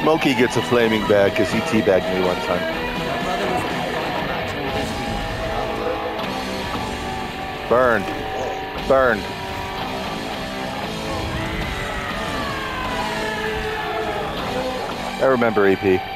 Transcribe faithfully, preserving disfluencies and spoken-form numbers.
Smokey gets a flaming bag because he teabagged me one time. Burned. Burned. I remember E P.